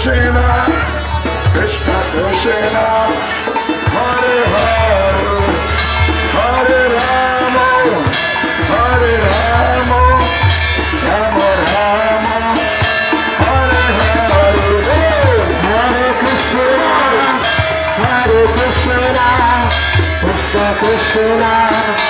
Krishna, Krishna Krishna, Hare Hare, Hare Rama, Hare Rama, Rama Rama, Hare Hare, Hare Krishna, Krishna Krishna,